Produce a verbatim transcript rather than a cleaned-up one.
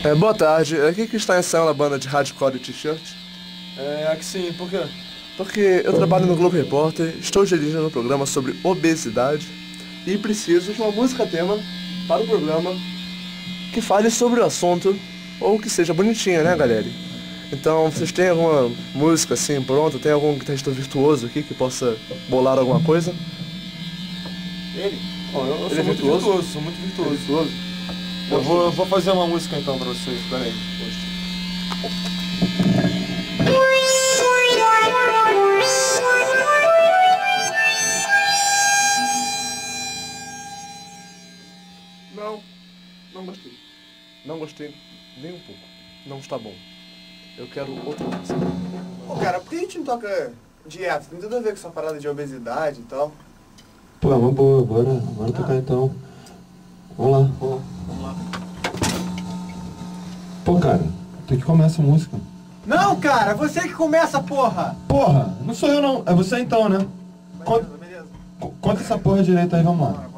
É, boa tarde. Aqui que está ensaiando a banda de hardcore e t-shirt. É, aqui sim, por quê? Porque eu trabalho no Globo Repórter, estou dirigindo um programa sobre obesidade e preciso de uma música tema para o programa que fale sobre o assunto ou que seja bonitinha, né, galera? Então, vocês têm alguma música assim pronta? Tem algum guitarrista virtuoso aqui que possa bolar alguma coisa? Ele? Oh, eu, eu Ele sou é muito virtuoso? virtuoso, sou muito virtuoso. Virtuoso? Eu vou, eu vou fazer uma música então pra vocês, peraí. Não, não gostei. Não gostei nem um pouco. Não está bom. Eu quero outra música. Pô, cara, por que a gente não toca dieta? Tem tudo a ver com essa parada de obesidade e tal. Pô, é uma boa, bora, bora ah. tocar então. Vamos lá, vamos lá. Vamos lá. Pô, cara, tu que começa a música. Não, cara, você que começa, porra! Porra, não sou eu não, é você então, né? Beleza, beleza. Conta essa porra direito aí, vamos lá.